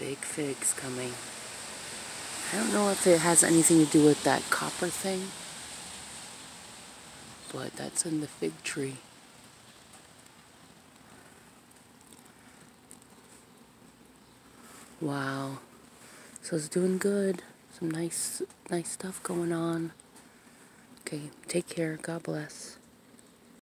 big figs coming. I don't know if it has anything to do with that copper thing, but that's in the fig tree. Wow. So it's doing good. Some nice stuff going on. Okay, take care. God bless.